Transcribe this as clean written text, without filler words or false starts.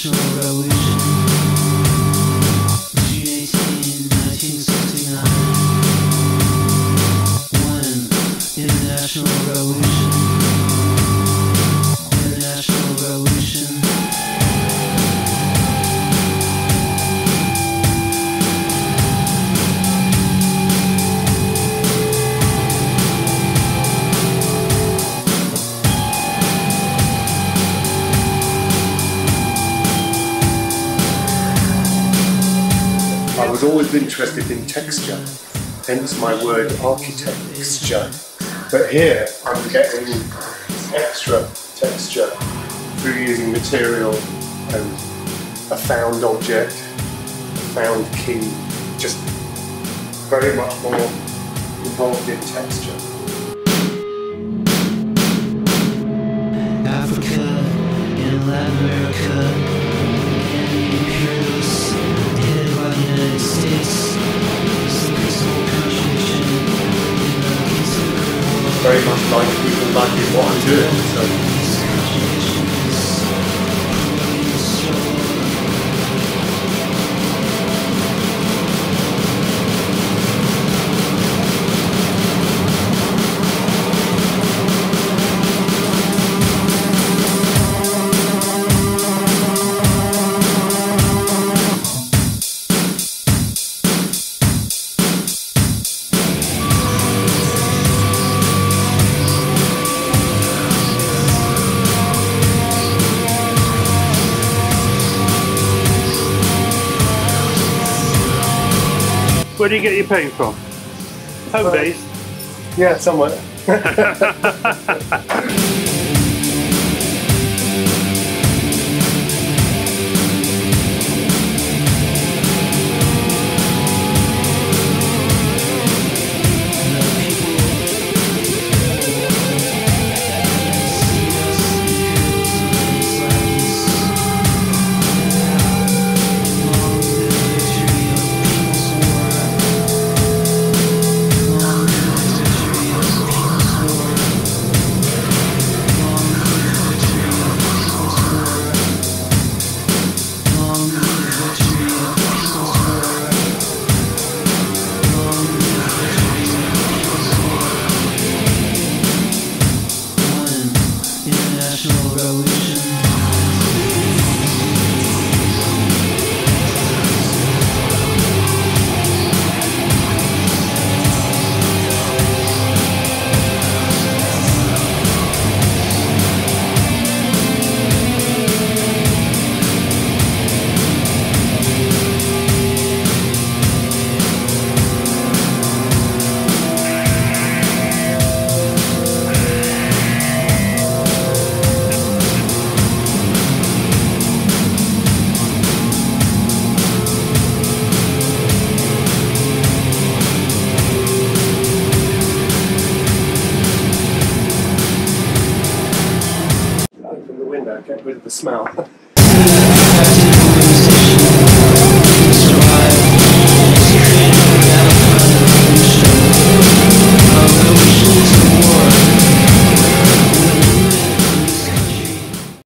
International Revolution, June 18, 1969. When International Revolution, International Revolution. I was always interested in texture, hence my word architecture. But here I'm getting extra texture through using material and a found object, a found key, just very much more involved in texture. Africa and Latin America and the imperialists headed by the United States. Some peaceful contribution in the case of the world. Very much like people liking what I'm doing. So. Where do you get your paint from? Home base? Yeah, somewhere. International Revolution. Open the window, get rid of the smell.